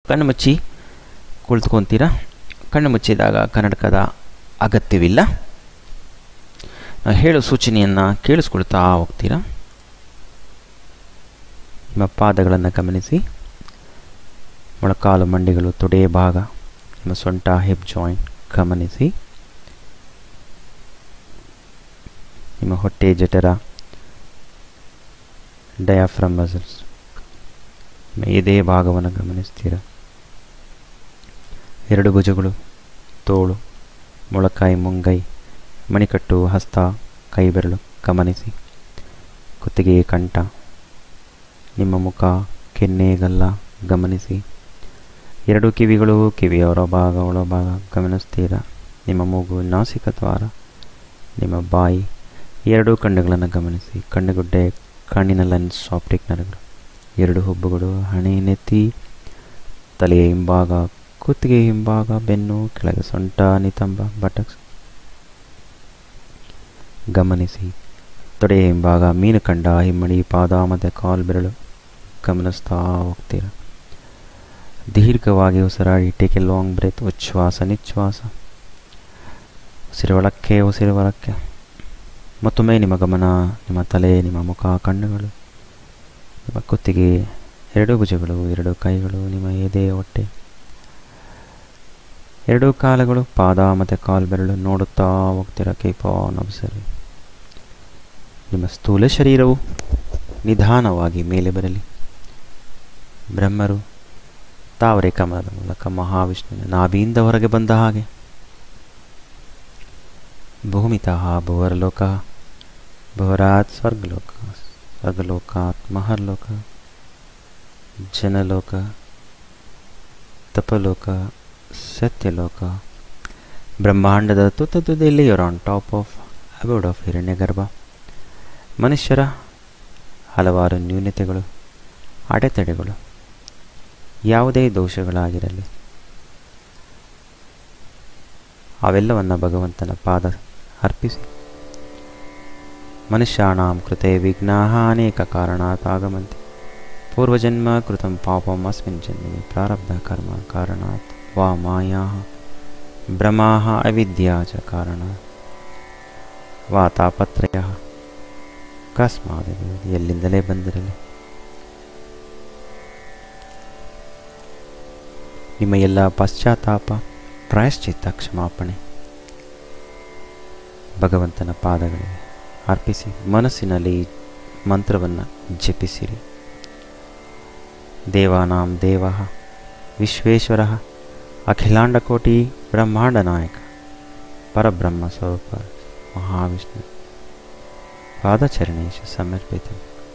ಕಣ್ಣು ಮುಚ್ಚಿ ಕುಳಿತುಕೊತೀರಾ. ಕಣ್ಣು ಮುಚ್ಚಿದಾಗ ಕನ್ನಡಕದ ಅಗತ್ಯವಿಲ್ಲ. ಹೇಳೋ ಸೂಚನೆಯನ್ನು ಕೇಳಿಸ್ಕೊಳ್ತಾ ಹೋಗ್ತೀರಾ. ನಿಮ್ಮ ಪಾದಗಳನ್ನು ಗಮನಿಸಿ. ಮೊಳಕಾಲು ಮಂಡಿಗಳು, ತೊಡೆಯ ಭಾಗ, ನಿಮ್ಮ ಸೊಂಟ, ಹಿಪ್ ಜಾಯಿಂಟ್ ಗಮನಿಸಿ. ನಿಮ್ಮ ಹೊಟ್ಟೆ, ಜಠರ, ಡಯಾಫ್ರಮ್ ಮಸಲ್ಸ್, ನಿಮ್ಮ ಎದೆ ಭಾಗವನ್ನು ಗಮನಿಸ್ತೀರ. ಎರಡು ಭುಜಗಳು, ತೋಳು, ಮೊಳಕಾಯಿ, ಮುಂಗೈ, ಮಣಿಕಟ್ಟು, ಹಸ್ತ, ಕೈ ಬೆರಳು ಗಮನಿಸಿ. ಕುತ್ತಿಗೆ, ಕಂಠ, ನಿಮ್ಮ ಮುಖ, ಕೆನ್ನೆ, ಗಲ್ಲ ಗಮನಿಸಿ. ಎರಡು ಕಿವಿಗಳು, ಕಿವಿಯ ಹೊರಭಾಗ, ಒಳಭಾಗ ಗಮನಿಸ್ತೀರ. ನಿಮ್ಮ ಮೂಗು, ನಾಸಿಕ ದ್ವಾರ, ನಿಮ್ಮ ಬಾಯಿ, ಎರಡು ಕಣ್ಣುಗಳನ್ನು ಗಮನಿಸಿ. ಕಣ್ಣುಗುಡ್ಡೆ, ಕಣ್ಣಿನ ಲೆನ್ಸ್, ಆಪ್ಟಿಕ್ ನರಗಳು, ಎರಡು ಹುಬ್ಬುಗಳು, ಹಣೆ, ನೆತ್ತಿ, ತಲೆಯ ಹಿಂಭಾಗ, ಕುತ್ತಿಗೆ ಹಿಂಭಾಗ, ಬೆನ್ನು, ಕೆಳಗೆ ಸೊಂಟ, ನಿತಂಬ, ಬಟಕ್ಸ್ ಗಮನಿಸಿ. ತೊಡೆಯ ಹಿಂಭಾಗ, ಮೀನುಕಂಡ, ಹಿಮ್ಮಡಿ, ಪಾದ ಮತ್ತು ಕಾಲು ಬೆರಳು ಗಮನಿಸ್ತಾ ಹೋಗ್ತೀರ. ದೀರ್ಘವಾಗಿ ಉಸಿರಾಡಿ. Take a long breath. ಉಚ್ಛ್ವಾಸ, ನಿಶ್ವಾಸ. ಉಸಿರು ಒಳಕ್ಕೆ, ಉಸಿರು ಹೊರಕ್ಕೆ. ಮತ್ತೊಮ್ಮೆ ನಿಮ್ಮ ಗಮನ ನಿಮ್ಮ ತಲೆ, ನಿಮ್ಮ ಮುಖ, ಕಣ್ಣುಗಳು, ನಿಮ್ಮ ಕುತ್ತಿಗೆ, ಎರಡು ಭುಜಗಳು, ಎರಡು ಕೈಗಳು, ನಿಮ್ಮ ಎದೆ, ಹೊಟ್ಟೆ, ಎರಡು ಕಾಲುಗಳು, ಪಾದ ಮತ್ತು ಕಾಲು ಬೆರಳು ನೋಡುತ್ತಾ ಹೋಗ್ತೀರ. Keep on observing. ನಿಮ್ಮ ಸ್ಥೂಲ ಶರೀರವು ನಿಧಾನವಾಗಿ ಮೇಲೆ ಬರಲಿ. ಬ್ರಹ್ಮರು ತಾವರೆ ಕಮಲದ ಮೂಲಕ ಮಹಾವಿಷ್ಣುವಿನ ನಾಭಿಯಿಂದ ಹೊರಗೆ ಬಂದ ಹಾಗೆ ಭೂಮಿತಃ ಭುವರಲೋಕ, ಭುವರಾತ್ ಸ್ವರ್ಗಲೋಕ, ಸ್ವರ್ಗಲೋಕಾತ್ ಮಹರ್ಲೋಕ, ಜನಲೋಕ, ತಪಲೋಕ, ಸತ್ಯಲೋಕ. ಬ್ರಹ್ಮಾಂಡದ ತುತ್ತದಲ್ಲಿ you're on top of abode of Hiranyagarbha. ಮನುಷ್ಯರ ಹಲವಾರು ನ್ಯೂನತೆಗಳು, ಅಡೆತಡೆಗಳು, ಯಾವುದೇ ದೋಷಗಳಾಗಿರಲಿ ಅವೆಲ್ಲವನ್ನು ಭಗವಂತನ ಪಾದ ಅರ್ಪಿಸಿ. ಮನುಷ್ಯಾಣಾಂ ಕೃತೆ ವಿಘ್ನಾಃ ಅನೇಕ ಕಾರಣಾತ್ ಆಗಮಂತಿ. ಪೂರ್ವಜನ್ಮ ಕೃತಂ ಪಾಪಂ ಅಸ್ಮಿನ್ ಜನ್ಮನಿ ಪ್ರಾರಬ್ಧ ಕರ್ಮ ಕಾರಣಾತ್ ವಾ ಮಾಯಾಃ ಭ್ರಮಾಃ ಅವಿದ್ಯಾ ಚ ಕಾರಣಾತ್ ವಾ ತಾಪತ್ರಯಃ. ಅಕಸ್ಮಾತ್ ಎಲ್ಲಿಂದಲೇ ಬಂದಿರಲಿ ನಿಮ್ಮ ಎಲ್ಲ ಪಶ್ಚಾತ್ತಾಪ, ಪ್ರಾಯಶ್ಚಿತ್ತ, ಕ್ಷಮಾಪಣೆ ಭಗವಂತನ ಪಾದಗಳಿಗೆ ಅರ್ಪಿಸಿ. ಮನಸ್ಸಿನಲ್ಲಿ ಮಂತ್ರವನ್ನು ಜಪಿಸಿರಿ. ದೇವಾನಾಂ ದೇವಃ ವಿಶ್ವೇಶ್ವರಃ ಅಖಿಲಾಂಡಕೋಟಿ ಬ್ರಹ್ಮಾಂಡ ನಾಯಕ ಪರಬ್ರಹ್ಮ ಸ್ವರೂಪ ಮಹಾವಿಷ್ಣು ಪಾದಚರಣೇಶು ಸಮರ್ಪಿತ.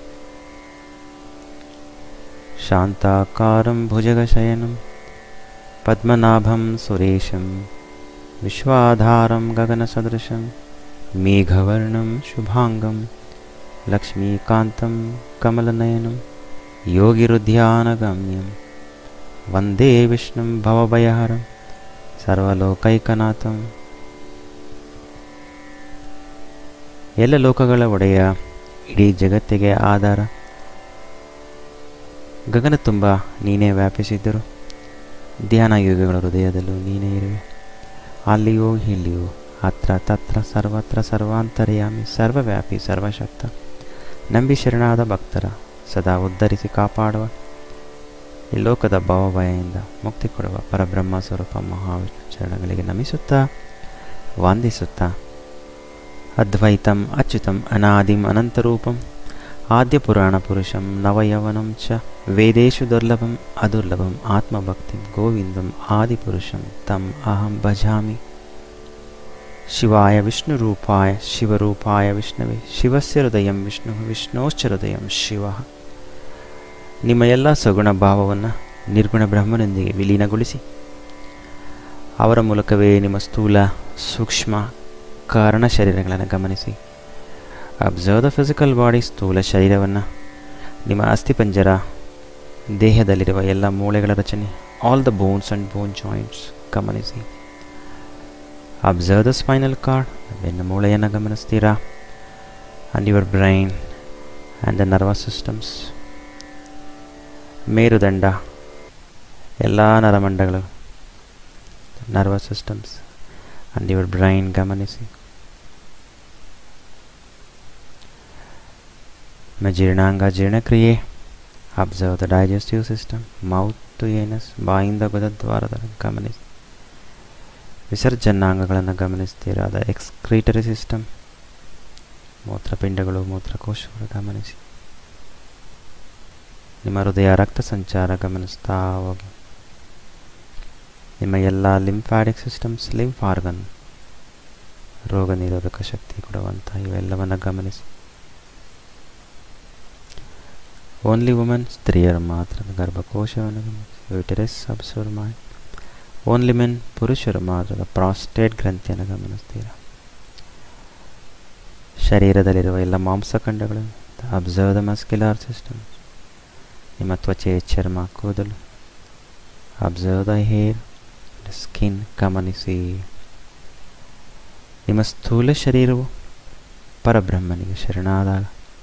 ಶಾಂತಾಕಾರಂ ಭುಜಗಶಯನಂ ಪದ್ಮನಾಭಂ ಸುರೇಶಂ ವಿಶ್ವಾಧಾರಂ ಗಗನಸದೃಶಂ ಮೇಘವರ್ಣಂ ಶುಭಾಂಗಂ ಲಕ್ಷ್ಮೀಕಾಂತಂ ಕಮಲನಯನಂ ಯೋಗಿರುಧ್ಯಾನಗಮ್ಯಂ ವಂದೇ ವಿಷ್ಣುಂ ಭವಭಯಹರಂ ಸರ್ವಲೋಕೈಕನಾಥಂ. ಎಲ್ಲ ಲೋಕಗಳ ಒಡೆಯ, ಇಡೀ ಜಗತ್ತಿಗೆ ಆಧಾರ, ಗಗನ ತುಂಬ ನೀನೇ ವ್ಯಾಪಿಸಿದ್ದರು. ಧ್ಯಾನ ಯೋಗಿಗಳ ಹೃದಯದಲ್ಲೂ ನೀನೇ ಇರುವೆ. ಅಲ್ಲಿಯೂ ಇಲ್ಲಿಯೂ, ಅತ್ರ ತತ್ರ ಸರ್ವತ್ರ ಸರ್ವಾಂತರ್ಯಾಮಿ, ಸರ್ವವ್ಯಾಪಿ, ಸರ್ವಶಕ್ತ. ನಂಬಿ ಶರಣಾದ ಭಕ್ತರ ಸದಾ ಉದ್ಧರಿಸಿ ಕಾಪಾಡುವ, ಈ ಲೋಕದ ಭಾವಭಯದಿಂದ ಮುಕ್ತಿ ಕೊಡುವ ಪರಬ್ರಹ್ಮ ಸ್ವರೂಪ ಮಹಾವಿಷ್ಣು ಚರಣಗಳಿಗೆ ನಮಿಸುತ್ತಾ ವಂದಿಸುತ್ತಾ ಅದ್ವೈತಂ ಅಚ್ಯುತಂ ಅನಾದಿಂ ಅನಂತರೂಪಂ ಆದ್ಯ ಪುರಾಣ ಪುರುಷಂ ನವಯೌವನಂ ಚ ವೇದೇಶು ದುರ್ಲಭಂ ಅದುರ್ಲಭಂ ಆತ್ಮಭಕ್ತಿಂ ಗೋವಿಂದಂ ಆದಿಪುರುಷಂ ತಂ ಅಹಂ ಭಜಾಮಿ. ಶಿವಾಯ ವಿಷ್ಣುರೂಪಾಯ ಶಿವರೂಪಾಯ ವಿಷ್ಣುವೇ ಶಿವಸ್ಯ ಹೃದಯಂ ವಿಷ್ಣು ವಿಷ್ಣೋಶ್ಚ ಹೃದಯಂ ಶಿವ. ನಿಮ್ಮ ಎಲ್ಲ ಸಗುಣ ಭಾವವನ್ನು ನಿರ್ಗುಣ ಬ್ರಹ್ಮನೊಂದಿಗೆ ವಿಲೀನಗೊಳಿಸಿ ಅವರ ಮೂಲಕವೇ ನಿಮ್ಮ ಸ್ಥೂಲ ಸೂಕ್ಷ್ಮ ಕಾರಣ ಶರೀರಗಳನ್ನು ಗಮನಿಸಿ. Observe the physical body. ಸ್ಥೂಲ ಶರೀರವನ್ನು, ನಿಮ್ಮ ಅಸ್ಥಿಪಂಜರ, ದೇಹದಲ್ಲಿರುವ ಎಲ್ಲ ಮೂಳೆಗಳ ರಚನೆ, all the bones and bone joints ಗಮನಿಸಿ. Observe the spinal cord. ಬೆನ್ನು ಮೂಳೆಯನ್ನು ಗಮನಿಸ್ತೀರಾ. And your brain and the nervous systems. ಮೇರುದಂಡ, ಎಲ್ಲ ನರಮಂಡಗಳು, nervous systems and your brain ಗಮನಿಸಿ. ನಿಮ್ಮ ಜೀರ್ಣಾಂಗ ಜೀರ್ಣಕ್ರಿಯೆ. Observe the digestive system, mouth to anus, ಬಾಯಿಂದ ಗುದದ್ವಾರದ ಗಮನಿಸಿ. ವಿಸರ್ಜನಾಂಗಗಳನ್ನು ಗಮನಿಸ್ತೀರಾ, ದ ಎಕ್ಸ್ಕ್ರೀಟರಿ ಸಿಸ್ಟಮ್, ಮೂತ್ರಪಿಂಡಗಳು, ಮೂತ್ರಕೋಶಗಳು ಗಮನಿಸಿ. ನಿಮ್ಮ ಹೃದಯ ರಕ್ತ ಸಂಚಾರ ಗಮನಿಸ್ತಾ ಹೋಗಿ. ನಿಮ್ಮ ಎಲ್ಲ ಲಿಂಫ್ಯಾಟಿಕ್ ಸಿಸ್ಟಮ್ಸ್, ಲಿಂಫ್ ಆರ್ಗನ್, ರೋಗ ನಿರೋಧಕ ಶಕ್ತಿ ಕೊಡುವಂಥ ಇವೆಲ್ಲವನ್ನು ಗಮನಿಸಿ. ಓನ್ಲಿ ವುಮೆನ್, ಸ್ತ್ರೀಯರು ಮಾತ್ರ ಗರ್ಭಕೋಶವನ್ನು ಗಮನಿಸಿ. ಯೂಟರಸ್ ಅಬ್ಸರ್ವ್ ಮಾಡಿ. ಓನ್ಲಿ ಮೆನ್, ಪುರುಷರು ಮಾತ್ರದ ಪ್ರಾಸ್ಟೇಟ್ ಗ್ರಂಥಿಯನ್ನು ಗಮನಿಸ್ತೀರ. ಶರೀರದಲ್ಲಿರುವ ಎಲ್ಲ ಮಾಂಸಖಂಡಗಳು, ಅಬ್ಸರ್ವ್ ದ ಮಸ್ಕ್ಯುಲರ್ ಸಿಸ್ಟಮ್. ನಿಮ್ಮ ತ್ವಚೆ, ಚರ್ಮ, ಕೂದಲು, ಅಬ್ಸರ್ವ್ ದ ಹೇರ್, ಸ್ಕಿನ್ ಗಮನಿಸಿ. ನಿಮ್ಮ ಸ್ಥೂಲ ಶರೀರವು ಪರಬ್ರಹ್ಮನಿಗೆ ಶರಣಾದಾಗ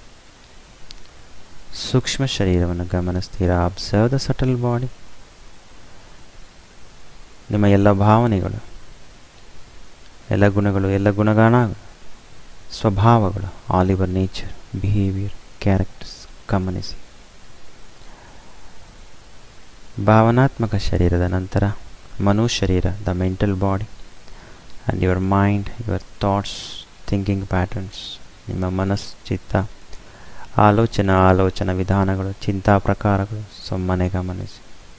ಸೂಕ್ಷ್ಮ ಶರೀರವನ್ನು ಗಮನಿಸ್ತೀರಾ, ಅಬ್ಸರ್ವ್ ದ ಸಟಲ್ ಬಾಡಿ. ನಿಮ್ಮ ಎಲ್ಲ ಭಾವನೆಗಳು, ಎಲ್ಲ ಗುಣಗಳು, ಎಲ್ಲ ಗುಣಗಾಣಗಳು, ಸ್ವಭಾವಗಳು, all your nature, behaviour, characters ಗಮನಿಸಿ. ಭಾವನಾತ್ಮಕ ಶರೀರದ ನಂತರ ಮನುಶರೀರ, the mental body and your mind, your thoughts, thinking patterns. ನಿಮ್ಮ ಮನಸ್ಸು, ಚಿತ್ತ, ಆಲೋಚನಾ ವಿಧಾನಗಳು, ಚಿಂತಾ ಪ್ರಕಾರಗಳು ಸುಮ್ಮನೆ ಗಮನಿಸಿ.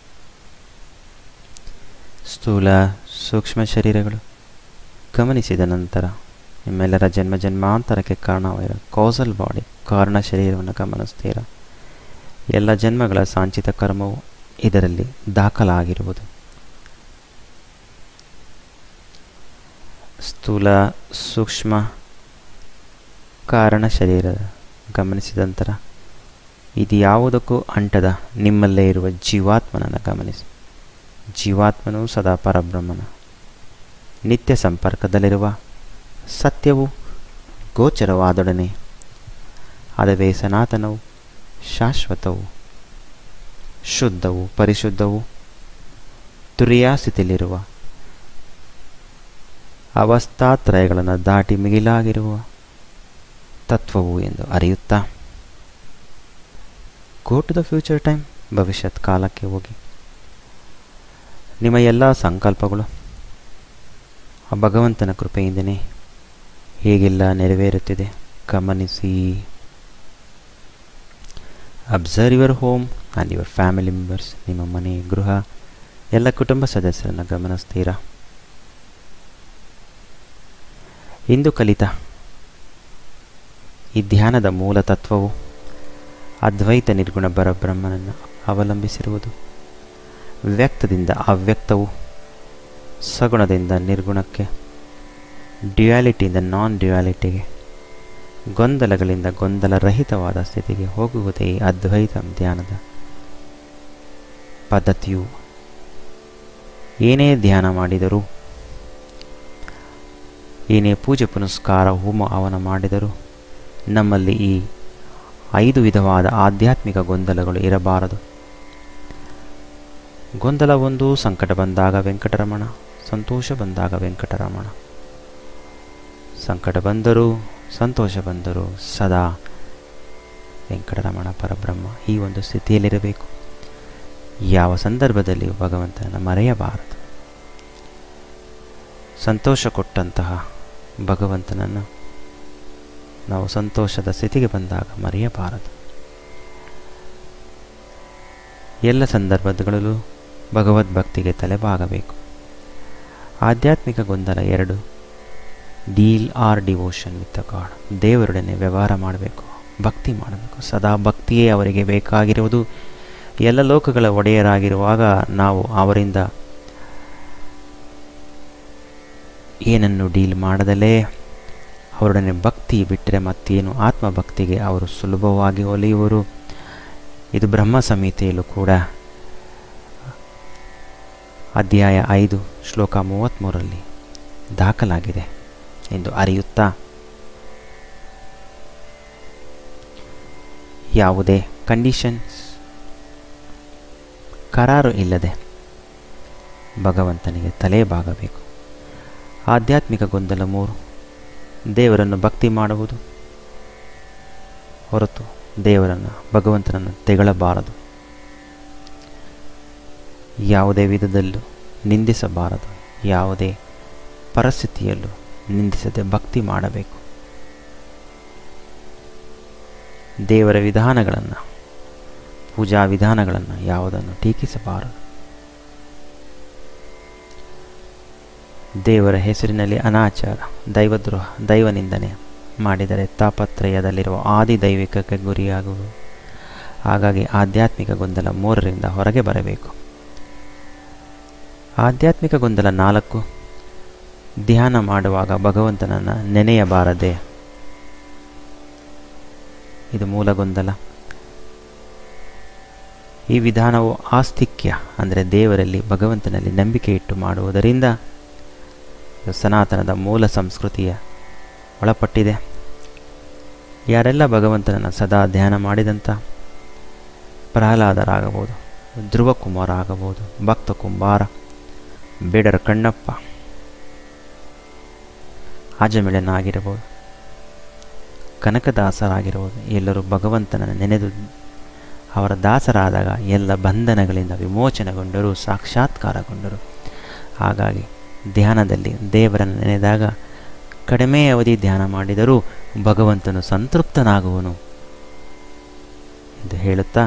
ಸ್ಥೂಲ ಸೂಕ್ಷ್ಮ ಶರೀರಗಳು ಗಮನಿಸಿದ ನಂತರ ನಿಮ್ಮೆಲ್ಲರ ಜನ್ಮಾಂತರಕ್ಕೆ ಕಾರಣವಾಗಿರೋ ಕಾಸಲ್ ಬಾಡಿ, ಕಾರಣ ಶರೀರವನ್ನು ಗಮನಿಸ್ತೀರ. ಎಲ್ಲ ಜನ್ಮಗಳ ಸಾಂಚಿತ ಕರ್ಮವು ಇದರಲ್ಲಿ ದಾಖಲಾಗಿರುವುದು. ಸ್ಥೂಲ ಸೂಕ್ಷ್ಮ ಕಾರಣ ಶರೀರ ಗಮನಿಸಿದ ನಂತರ ಇದು ಯಾವುದಕ್ಕೂ ಅಂಟದ ನಿಮ್ಮಲ್ಲೇ ಇರುವ ಜೀವಾತ್ಮನನ್ನು ಗಮನಿಸಿ. ಜೀವಾತ್ಮನು ಸದಾ ಪರಬ್ರಹ್ಮನ ನಿತ್ಯ ಸಂಪರ್ಕದಲ್ಲಿರುವ ಸತ್ಯವು ಗೋಚರವಾದೊಡನೆ ಅದುವೇ ಸನಾತನವು, ಶಾಶ್ವತವು, ಶುದ್ಧವು, ಪರಿಶುದ್ಧವು, ತುರಿಯಾಸ್ಥಿತಿಯಲ್ಲಿರುವ ಅವಸ್ಥಾತ್ರಯಗಳನ್ನು ದಾಟಿ ಮಿಗಿಲಾಗಿರುವ ತತ್ವವು ಎಂದು ಅರಿಯುತ್ತಾ go to the future time, ಭವಿಷ್ಯತ್ ಕಾಲಕ್ಕೆ ಹೋಗಿ. ನಿಮ್ಮ ಎಲ್ಲ ಸಂಕಲ್ಪಗಳು ಆ ಭಗವಂತನ ಕೃಪೆಯಿಂದನೇ ಹೇಗೆಲ್ಲ ನೆರವೇರುತ್ತಿದೆ ಗಮನಿಸಿ. Observe your home and your family members. ನಿಮ್ಮ ಮನೆ, ಗೃಹ, ಎಲ್ಲ ಕುಟುಂಬ ಸದಸ್ಯರನ್ನು ಗಮನಿಸ್ತೀರಾ. ಇಂದು ಕಲಿತ ಈ ಧ್ಯಾನದ ಮೂಲ ತತ್ವವು ಅದ್ವೈತ ನಿರ್ಗುಣ ಪರಬ್ರಹ್ಮನನ್ನು ಅವಲಂಬಿಸಿರುವುದು. ವ್ಯಕ್ತದಿಂದ ಅವ್ಯಕ್ತವು, ಸಗುಣದಿಂದ ನಿರ್ಗುಣಕ್ಕೆ, ಡ್ಯುಯಾಲಿಟಿಯಿಂದ ನಾನ್ ಡ್ಯುಯಾಲಿಟಿಗೆ, ಗೊಂದಲಗಳಿಂದ ಗೊಂದಲರಹಿತವಾದ ಸ್ಥಿತಿಗೆ ಹೋಗುವುದೇ ಅದ್ವೈತ ಧ್ಯಾನದ ಪದ್ಧತಿಯು. ಏನೇ ಧ್ಯಾನ ಮಾಡಿದರೂ, ಏನೇ ಪೂಜೆ ಪುನಸ್ಕಾರ ಹೋಮ ಹವನ ಮಾಡಿದರೂ ನಮ್ಮಲ್ಲಿ ಈ 5 ವಿಧವಾದ ಆಧ್ಯಾತ್ಮಿಕ ಗೊಂದಲಗಳು ಇರಬಾರದು. ಗೊಂದಲ ಒಂದು, ಸಂಕಟ ಬಂದಾಗ ವೆಂಕಟರಮಣ, ಸಂತೋಷ ಬಂದಾಗ ವೆಂಕಟರಮಣ. ಸಂಕಟ ಬಂದರೂ ಸಂತೋಷ ಬಂದರೂ ಸದಾ ವೆಂಕಟರಮಣ ಪರಬ್ರಹ್ಮ ಈ ಒಂದು ಸ್ಥಿತಿಯಲ್ಲಿರಬೇಕು. ಯಾವ ಸಂದರ್ಭದಲ್ಲಿಯೂ ಭಗವಂತನನ್ನು ಮರೆಯಬಾರದು. ಸಂತೋಷ ಕೊಟ್ಟಂತಹ ಭಗವಂತನನ್ನು ನಾವು ಸಂತೋಷದ ಸ್ಥಿತಿಗೆ ಬಂದಾಗ ಮರೆಯಬಾರದು. ಎಲ್ಲ ಸಂದರ್ಭಗಳಲ್ಲೂ ಭಗವದ್ಭಕ್ತಿಗೆ ತಲೆಬಾಗಬೇಕು. ಆಧ್ಯಾತ್ಮಿಕ ಗೊಂದಲ 2, deal or devotion with the god. ದೇವರೊಡನೆ ವ್ಯವಹಾರ ಮಾಡಬೇಕು, ಭಕ್ತಿ ಮಾಡಬೇಕು. ಸದಾ ಭಕ್ತಿಯೇ ಅವರಿಗೆ ಬೇಕಾಗಿರುವುದು. ಎಲ್ಲ ಲೋಕಗಳ ಒಡೆಯರಾಗಿರುವಾಗ ನಾವು ಅವರಿಂದ ಏನನ್ನು ಡೀಲ್ ಮಾಡದಲೇ ಅವರೊಡನೆ ಭಕ್ತಿ ಬಿಟ್ಟರೆ ಮತ್ತೇನು, ಆತ್ಮಭಕ್ತಿಗೆ ಅವರು ಸುಲಭವಾಗಿ ಒಲಿಯುವರು. ಇದು ಬ್ರಹ್ಮ ಸಂಹಿತೆಯಲ್ಲೂ ಕೂಡ ಅಧ್ಯಾಯ 5 ಶ್ಲೋಕ 33ರಲ್ಲಿ ದಾಖಲಾಗಿದೆ ಎಂದು ಅರಿಯುತ್ತಾ ಯಾವುದೇ ಕಂಡೀಷನ್ಸ್, ಕರಾರು ಇಲ್ಲದೆ ಭಗವಂತನಿಗೆ ತಲೆ ಬಾಗಬೇಕು. ಆಧ್ಯಾತ್ಮಿಕ ಗೊಂದಲ 3, ದೇವರನ್ನು ಭಕ್ತಿ ಮಾಡುವುದು ಹೊರತು ದೇವರನ್ನು ಭಗವಂತನನ್ನು ತೆಗಳಬಾರದು. ಯಾವುದೇ ವಿಧದಲ್ಲೂ ನಿಂದಿಸಬಾರದು. ಯಾವುದೇ ಪರಿಸ್ಥಿತಿಯಲ್ಲೂ ನಿಂದಿಸದೆ ಭಕ್ತಿ ಮಾಡಬೇಕು. ದೇವರ ವಿಧಾನಗಳನ್ನು, ಪೂಜಾ ವಿಧಾನಗಳನ್ನು ಯಾವುದನ್ನು ಟೀಕಿಸಬಾರದು. ದೇವರ ಹೆಸರಿನಲ್ಲಿ ಅನಾಚಾರ, ದೈವದ್ರೋಹ, ದೈವನಿಂದನೆ ಮಾಡಿದರೆ ತಾಪತ್ರಯದಲ್ಲಿರುವ ಆದಿ ದೈವಿಕಕ್ಕೆ ಗುರಿಯಾಗುವುದು. ಹಾಗಾಗಿ ಆಧ್ಯಾತ್ಮಿಕ ಗೊಂದಲ 3ರಿಂದ ಹೊರಗೆ ಬರಬೇಕು. ಆಧ್ಯಾತ್ಮಿಕ ಗೊಂದಲ 4, ಧ್ಯಾನ ಮಾಡುವಾಗ ಭಗವಂತನನ್ನು ನೆನೆಯಬಾರದೆ. ಇದು ಮೂಲ ಗೊಂದಲ. ಈ ವಿಧಾನವು ಆಸ್ತಿಕ್ಯ ಅಂದರೆ ದೇವರಲ್ಲಿ ಭಗವಂತನಲ್ಲಿ ನಂಬಿಕೆ ಇಟ್ಟು ಮಾಡುವುದರಿಂದ ಸನಾತನದ ಮೂಲ ಸಂಸ್ಕೃತಿಯ ಒಳಪಟ್ಟಿದೆ. ಯಾರೆಲ್ಲ ಭಗವಂತನನ್ನು ಸದಾ ಧ್ಯಾನ ಮಾಡಿದಂಥ ಪ್ರಹ್ಲಾದರಾಗಬಹುದು, ಧ್ರುವಕುಮಾರ ಆಗಬಹುದು, ಭಕ್ತ ಕುಂಬಾರ, ಬೇಡರ ಕಣ್ಣಪ್ಪ, ಆಜಮಿಳನಾಗಿರಬಹುದು, ಕನಕದಾಸರಾಗಿರಬಹುದು, ಎಲ್ಲರೂ ಭಗವಂತನನ್ನು ನೆನೆದು ಅವರ ದಾಸರಾದಾಗ ಎಲ್ಲ ಬಂಧನಗಳಿಂದ ವಿಮೋಚನೆಗೊಂಡರು, ಸಾಕ್ಷಾತ್ಕಾರಗೊಂಡರು. ಹಾಗಾಗಿ ಧ್ಯಾನದಲ್ಲಿ ದೇವರನ್ನು ನೆನೆದಾಗ ಕಡಿಮೆ ಅವಧಿ ಧ್ಯಾನ ಮಾಡಿದರೂ ಭಗವಂತನು ಸಂತೃಪ್ತನಾಗುವನು ಎಂದು ಹೇಳುತ್ತಾ,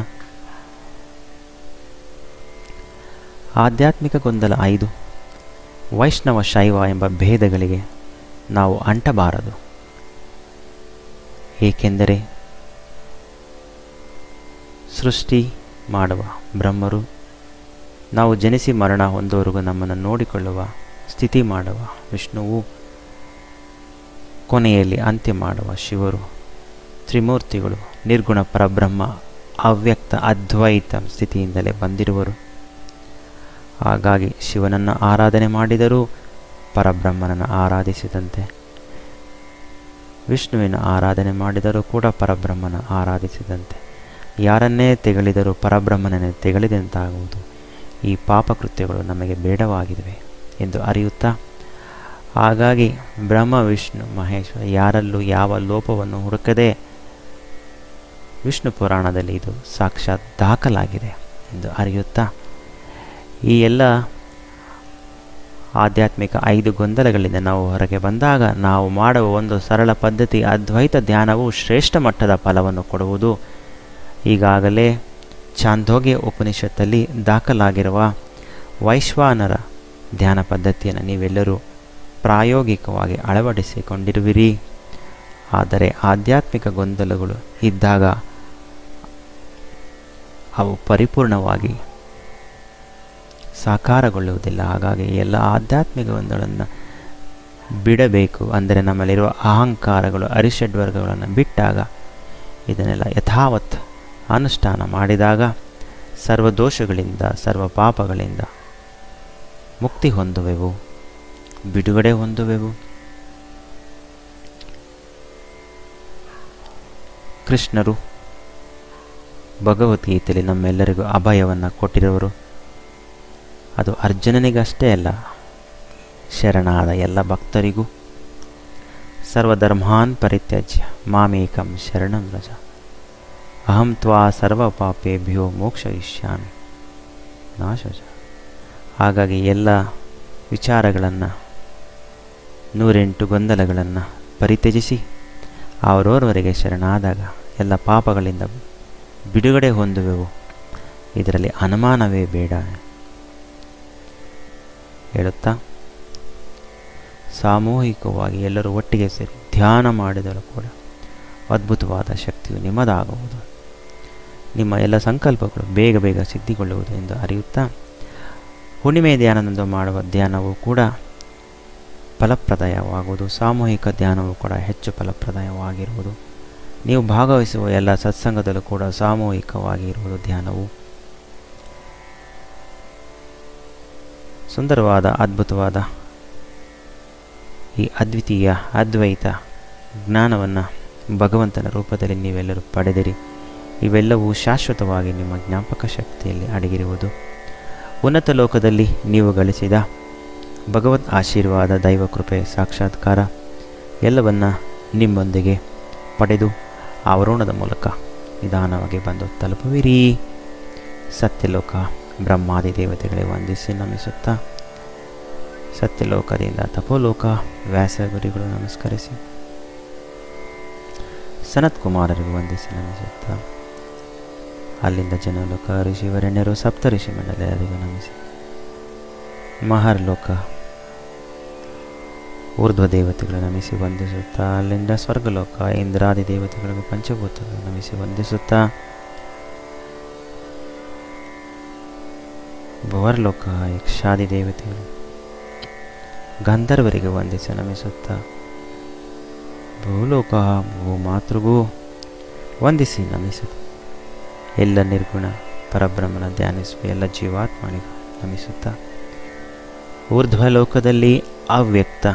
ಆಧ್ಯಾತ್ಮಿಕ ಗೊಂದಲ 5, ವೈಷ್ಣವ ಶೈವ ಎಂಬ ಭೇದಗಳಿಗೆ ನಾವು ಅಂಟಬಾರದು. ಏಕೆಂದರೆ ಸೃಷ್ಟಿ ಮಾಡುವ ಬ್ರಹ್ಮರು, ನಾವು ಜನಿಸಿ ಮರಣ ಹೊಂದೋವರೆಗೂ ನಮ್ಮನ್ನು ನೋಡಿಕೊಳ್ಳುವ ಸ್ಥಿತಿ ಮಾಡುವ ವಿಷ್ಣುವು, ಕೊನೆಯಲ್ಲಿ ಅಂತ್ಯ ಮಾಡುವ ಶಿವರು, ತ್ರಿಮೂರ್ತಿಗಳು ನಿರ್ಗುಣ ಪರಬ್ರಹ್ಮ ಅವ್ಯಕ್ತ ಅದ್ವೈತ ಸ್ಥಿತಿಯಿಂದಲೇ ಬಂದಿರುವರು. ಹಾಗಾಗಿ ಶಿವನನ್ನು ಆರಾಧನೆ ಮಾಡಿದರೂ ಪರಬ್ರಹ್ಮನನ್ನು ಆರಾಧಿಸಿದಂತೆ, ವಿಷ್ಣುವಿನ ಆರಾಧನೆ ಮಾಡಿದರೂ ಕೂಡ ಪರಬ್ರಹ್ಮನ ಆರಾಧಿಸಿದಂತೆ, ಯಾರನ್ನೇ ತೆಗಳಿದರೂ ಪರಬ್ರಹ್ಮನನ್ನೇ ತೆಗಳಿದಂತಾಗುವುದು. ಈ ಪಾಪಕೃತ್ಯಗಳು ನಮಗೆ ಬೇಡವಾಗಿವೆ ಎಂದು ಅರಿಯುತ್ತಾ, ಹಾಗಾಗಿ ಬ್ರಹ್ಮ ವಿಷ್ಣು ಮಹೇಶ್ವರ ಯಾರಲ್ಲೂ ಯಾವ ಲೋಪವನ್ನು ಹುಡುಕದೆ ವಿಷ್ಣು ಪುರಾಣದಲ್ಲಿ ಇದು ಸಾಕ್ಷಾತ್ ದಾಖಲಾಗಿದೆ ಎಂದು ಅರಿಯುತ್ತಾ, ಈ ಎಲ್ಲ ಆಧ್ಯಾತ್ಮಿಕ 5 ಗೊಂದಲಗಳಿಂದ ನಾವು ಹೊರಗೆ ಬಂದಾಗ ನಾವು ಮಾಡುವ ಒಂದು ಸರಳ ಪದ್ಧತಿ ಅದ್ವೈತ ಧ್ಯಾನವು ಶ್ರೇಷ್ಠ ಮಟ್ಟದ ಫಲವನ್ನು ಕೊಡುವುದು. ಈಗಾಗಲೇ ಛಾಂದೋಗ್ಯ ಉಪನಿಷತ್ತಲ್ಲಿ ದಾಖಲಾಗಿರುವ ವೈಶ್ವಾನರ ಧ್ಯಾನ ಪದ್ಧತಿಯನ್ನು ನೀವೆಲ್ಲರೂ ಪ್ರಾಯೋಗಿಕವಾಗಿ ಅಳವಡಿಸಿಕೊಂಡಿರುವಿರಿ. ಆದರೆ ಆಧ್ಯಾತ್ಮಿಕ ಗೊಂದಲಗಳು ಇದ್ದಾಗ ಅವು ಪರಿಪೂರ್ಣವಾಗಿ ಸಾಕಾರಗೊಳ್ಳುವುದಿಲ್ಲ. ಹಾಗಾಗಿ ಎಲ್ಲ ಆಧ್ಯಾತ್ಮಿಕ ಗೊಂದಲಗಳನ್ನು ಬಿಡಬೇಕು. ಅಂದರೆ ನಮ್ಮಲ್ಲಿರುವ ಅಹಂಕಾರಗಳು, ಅರಿಷಡ್ವರ್ಗಗಳನ್ನು ಬಿಟ್ಟಾಗ, ಇದನ್ನೆಲ್ಲ ಯಥಾವತ್ ಅನುಷ್ಠಾನ ಮಾಡಿದಾಗ ಸರ್ವದೋಷಗಳಿಂದ, ಸರ್ವ ಪಾಪಗಳಿಂದ ಮುಕ್ತಿ ಹೊಂದುವೆವು, ಬಿಡುಗಡೆ ಹೊಂದುವೆವು. ಕೃಷ್ಣರು ಭಗವದ್ಗೀತೆಯಲ್ಲಿ ನಮ್ಮೆಲ್ಲರಿಗೂ ಅಭಯವನ್ನು ಕೊಟ್ಟಿರುವರು. ಅದು ಅರ್ಜುನನಿಗಷ್ಟೇ ಅಲ್ಲ, ಶರಣಾದ ಎಲ್ಲ ಭಕ್ತರಿಗೂ. ಸರ್ವಧರ್ಮಾನ್ ಪರಿತ್ಯಜ್ಯ ಮಾಮೇಕಂ ಶರಣಂ ವ್ರಜ ಅಹಂ ತ್ವಾ ಸರ್ವ ಪಾಪೇಭ್ಯೋ ಮೋಕ್ಷಯಿಷ್ಯಾಮಿ ನಾಶಜ. ಹಾಗಾಗಿ ಎಲ್ಲ ವಿಚಾರಗಳನ್ನು, 108 ಗೊಂದಲಗಳನ್ನು ಪರಿತ್ಯಜಿಸಿ ಅವರವರಿಗೆ ಶರಣಾದಾಗ ಎಲ್ಲ ಪಾಪಗಳಿಂದ ಬಿಡುಗಡೆ ಹೊಂದುವೆವು. ಇದರಲ್ಲಿ ಅನುಮಾನವೇ ಬೇಡ ಹೇಳುತ್ತಾ, ಸಾಮೂಹಿಕವಾಗಿ ಎಲ್ಲರೂ ಒಟ್ಟಿಗೆ ಸೇರಿ ಧ್ಯಾನ ಮಾಡಿದರೂ ಕೂಡ ಅದ್ಭುತವಾದ ಶಕ್ತಿಯು ನಿಮ್ಮದಾಗುವುದು. ನಿಮ್ಮ ಎಲ್ಲ ಸಂಕಲ್ಪಗಳು ಬೇಗ ಬೇಗ ಸಿದ್ಧಿಗೊಳ್ಳುವುದು ಎಂದು ಅರಿಯುತ್ತಾ, ಹುಣ್ಣಿಮೆ ಧ್ಯಾನದಂದು ಮಾಡುವ ಧ್ಯಾನವೂ ಕೂಡ ಫಲಪ್ರದಾಯವಾಗುವುದು. ಸಾಮೂಹಿಕ ಧ್ಯಾನವೂ ಕೂಡ ಹೆಚ್ಚು ಫಲಪ್ರದಾಯವಾಗಿರುವುದು. ನೀವು ಭಾಗವಹಿಸುವ ಎಲ್ಲ ಸತ್ಸಂಗದಲ್ಲೂ ಕೂಡ ಸಾಮೂಹಿಕವಾಗಿ ಇರುವುದು ಧ್ಯಾನವು. ಸುಂದರವಾದ, ಅದ್ಭುತವಾದ ಈ ಅದ್ವಿತೀಯ ಅದ್ವೈತ ಜ್ಞಾನವನ್ನು ಭಗವಂತನ ರೂಪದಲ್ಲಿ ನೀವೆಲ್ಲರೂ ಪಡೆದಿರಿ. ಇವೆಲ್ಲವೂ ಶಾಶ್ವತವಾಗಿ ನಿಮ್ಮ ಜ್ಞಾಪಕ ಶಕ್ತಿಯಲ್ಲಿ ಅಡಗಿರುವುದು. ಉನ್ನತ ಲೋಕದಲ್ಲಿ ನೀವು ಗಳಿಸಿದ ಭಗವದ್ ಆಶೀರ್ವಾದ, ದೈವ ಕೃಪೆ, ಸಾಕ್ಷಾತ್ಕಾರ ಎಲ್ಲವನ್ನ ನಿಮ್ಮೊಂದಿಗೆ ಪಡೆದು ಆವರಣದ ಮೂಲಕ ನಿಧಾನವಾಗಿ ಬಂದು ತಲುಪುವಿರಿ. ಸತ್ಯಲೋಕ ಬ್ರಹ್ಮಾದಿ ದೇವತೆಗಳಿಗೆ ವಂದಿಸಿ ನಮಿಸುತ್ತಾ, ಸತ್ಯಲೋಕದಿಂದ ತಪೋಲೋಕ ವ್ಯಾಸಗುರಿಗಳು ನಮಸ್ಕರಿಸಿ, ಸನತ್ ಕುಮಾರರಿಗೂ ವಂದಿಸಿ ನಮಿಸುತ್ತಾ, ಅಲ್ಲಿಂದ ಜನಲೋಕ ಋಷಿವರೆಣ್ಯರು ಸಪ್ತ ಋಷಿ ಮಂಡಲರಿಗೂ ನಮಿಸಿ, ಮಹರ್ಲೋಕ ಊರ್ಧ್ವ ದೇವತೆಗಳು ನಮಿಸಿ ವಂದಿಸುತ್ತಾ, ಅಲ್ಲಿಂದ ಸ್ವರ್ಗಲೋಕ ಇಂದ್ರಾದಿ ದೇವತೆಗಳಿಗೂ ಪಂಚಭೂತಗಳು ನಮಿಸಿ ವಂದಿಸುತ್ತಾ, ಭುವರ್ಲೋಕ ಯಕ್ಷಾದಿ ದೇವತೆಗಳು ಗಂಧರ್ವರಿಗೆ ವಂದಿಸಿ ನಮಿಸುತ್ತಾ, ಭೂಲೋಕ ಭೂಮಾತೃಗೂ ವಂದಿಸಿ ನಮಿಸುತ್ತಾ, ಎಲ್ಲ ನಿರ್ಗುಣ ಪರಬ್ರಹ್ಮನ ಧ್ಯಾನಿಸುವ ಎಲ್ಲ ಜೀವಾತ್ಮನಿಗೂ ನಮಿಸುತ್ತಾ, ಊರ್ಧ್ವಲೋಕದಲ್ಲಿ ಅವ್ಯಕ್ತ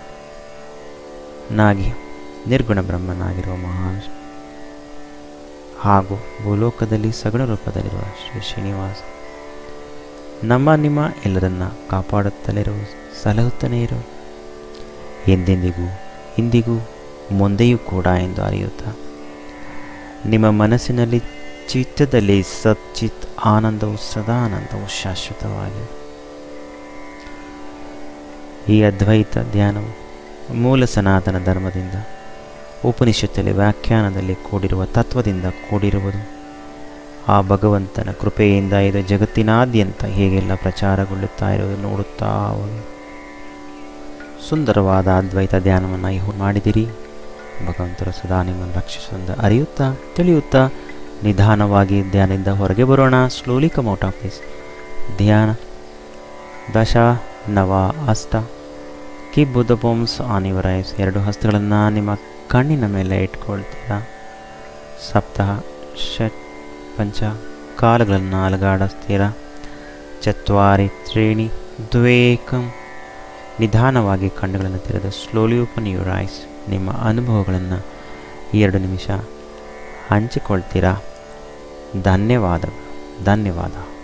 ನಾಗಿ ನಿರ್ಗುಣ ಬ್ರಹ್ಮನಾಗಿರುವ ಮಹಾವಿಷ್ಣು ಹಾಗೂ ಭೂಲೋಕದಲ್ಲಿ ಸಗುಣ ರೂಪದಲ್ಲಿರುವ ಶ್ರೀ ಶ್ರೀನಿವಾಸ ನಮ್ಮ ನಿಮ್ಮ ಎಲ್ಲರನ್ನ ಕಾಪಾಡುತ್ತಲಿರುವ, ಸಲಹುತ್ತಲೇ ಇರೋ, ಎಂದೆಂದಿಗೂ ಇಂದಿಗೂ ಮುಂದೆಯೂ ಕೂಡ ಎಂದು ಅರಿಯುತ್ತಾ, ನಿಮ್ಮ ಮನಸ್ಸಿನಲ್ಲಿ ಚಿತ್ತದಲ್ಲಿ ಸಚ್ಚಿತ್ ಆನಂದವು ಸದಾ ಆನಂದವು ಶಾಶ್ವತವಾಗಿದೆ. ಈ ಅದ್ವೈತ ಧ್ಯಾನವು ಮೂಲ ಸನಾತನ ಧರ್ಮದಿಂದ, ಉಪನಿಷತ್ತಲ್ಲಿ ವ್ಯಾಖ್ಯಾನದಲ್ಲಿ ಕೂಡಿರುವ ತತ್ವದಿಂದ ಕೂಡಿರುವುದು. ಆ ಭಗವಂತನ ಕೃಪೆಯಿಂದ ಇದು ಜಗತ್ತಿನಾದ್ಯಂತ ಹೇಗೆಲ್ಲ ಪ್ರಚಾರಗೊಳ್ಳುತ್ತಾ ಇರುವುದು ನೋಡುತ್ತಾ ಹೋಗಿ ಸುಂದರವಾದ ಅದ್ವೈತ ಧ್ಯಾನವನ್ನು ಮಾಡಿದಿರಿ. ಭಗವಂತರು ಸದಾ ನಿಮ್ಮನ್ನು ರಕ್ಷಿಸುವಂತ ಅರಿಯುತ್ತಾ ತಿಳಿಯುತ್ತಾ ನಿಧಾನವಾಗಿ ಧ್ಯಾನದಿಂದ ಹೊರಗೆ ಬರೋಣ. Slowly come out of this dhyana. ದಶ ನವ ಅಷ್ಟ keep both palms on your eyes. 2 ಹಸ್ತಗಳನ್ನು ನಿಮ್ಮ ಕಣ್ಣಿನ ಮೇಲೆ ಇಟ್ಕೊಳ್ತೀರಾ. ಸಪ್ತಹ ಷಟ್ ಪಂಚ ಕಾಲುಗಳನ್ನು ಅಲುಗಾಡಿಸ್ತೀರಾ. ಚತ್ವಾರಿ ತ್ರೀಣಿ ದ್ವೇಕಂ. ನಿಧಾನವಾಗಿ ಕಣ್ಣುಗಳನ್ನು ತೆರೆದು ಸ್ಲೋಲಿ ಓಪನ್ ಯುವರ್ ಐಸ್. ನಿಮ್ಮ ಅನುಭವಗಳನ್ನು 2 ನಿಮಿಷ ಹಂಚಿಕೊಳ್ತೀರಾ. ಧನ್ಯವಾದ.